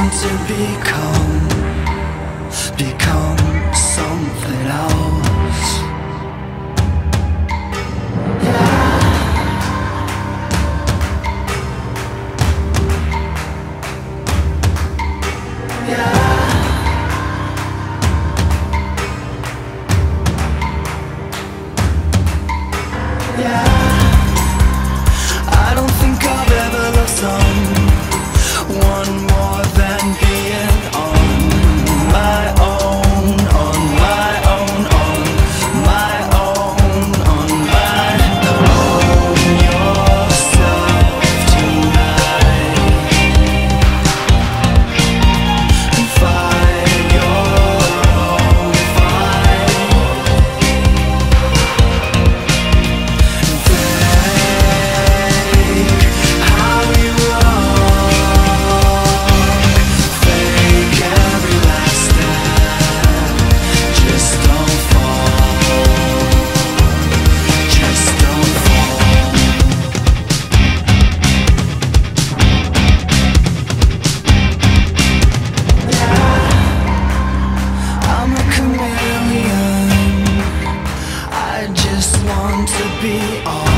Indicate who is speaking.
Speaker 1: want to become something else. I don't think I've ever loved someone more than being on my own, on my own, on my own, on my own. Yourself tonight and fight your own fight. How you walk, fake every last step. Just don't fall, just don't fall. I'm a chameleon, I just want to be all